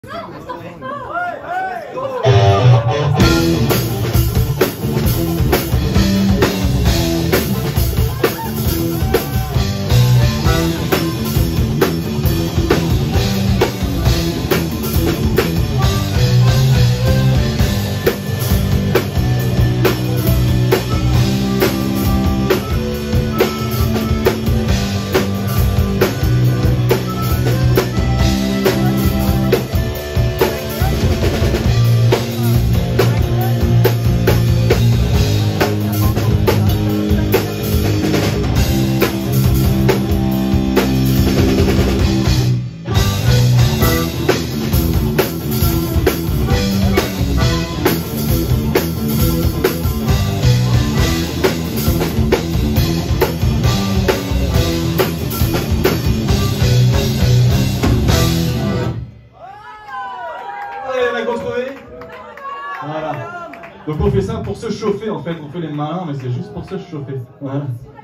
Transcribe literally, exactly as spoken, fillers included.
Voilà. Donc on fait ça pour se chauffer en fait, on fait les malins mais c'est juste pour se chauffer. Voilà.